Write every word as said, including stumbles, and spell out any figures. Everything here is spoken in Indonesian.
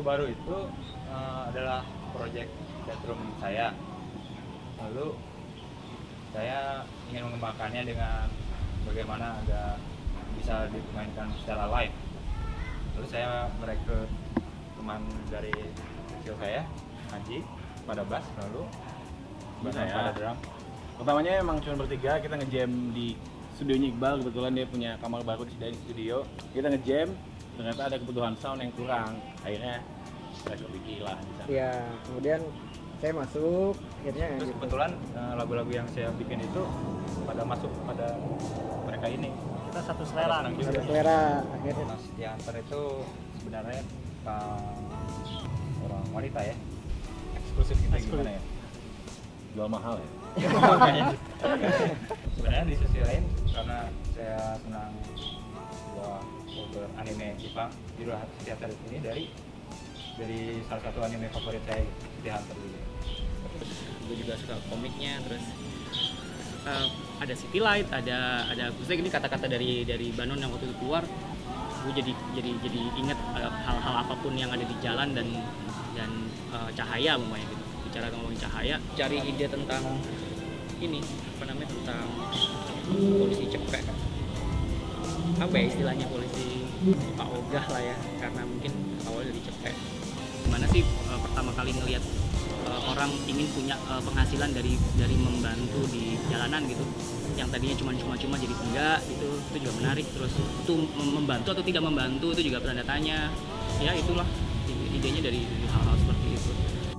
Ikkubaru itu uh, adalah proyek bedroom saya. Lalu saya ingin mengembangkannya dengan bagaimana agar bisa dimainkan secara live. Lalu saya merekrut teman dari kecil saya, Haji, pada bass, lalu Bisa ya. pada drum. Pertamanya emang cuma bertiga, kita ngejam di studionya Iqbal, kebetulan dia punya kamar baru di studio. Kita ngejam, ternyata ada kebutuhan sound yang kurang. Akhirnya saya bikin lah di sana. Iya, kemudian saya masuk, akhirnya Terus gitu. kebetulan uh, lagu-lagu yang saya bikin itu pada masuk pada mereka ini. Kita satu selera. Senang juga. Ada selera akhirnya. Mas Diantar itu sebenarnya uh, orang wanita ya, eksklusif gitu gimana ya? Jual mahal ya? Sebenarnya di sisi lain karena saya senang sebuah cover anime Jepang judul Jakarta ini dari dari salah satu anime favorit saya, Hunter dulu. Gue juga suka komiknya, terus uh, ada City Light, ada ada maksudnya ini kata-kata dari dari Bandung yang waktu itu keluar, gue jadi jadi jadi inget uh, hal-hal apapun yang ada di jalan dan dan uh, cahaya umpamanya gitu. Bicara ngomongin cahaya, cari ide tentang ini apa namanya tentang polisi cepet, apa ya istilahnya polisi Pak Ogah lah ya, karena mungkin awalnya dari cepet. Gimana sih uh, pertama kali ngelihat uh, orang ingin punya uh, penghasilan dari dari membantu di jalanan gitu, yang tadinya cuma cuma-cuma jadi enggak gitu, itu juga menarik. Terus itu membantu atau tidak membantu itu juga tanda tanya, ya itulah idenya dari, dari hal-hal seperti itu.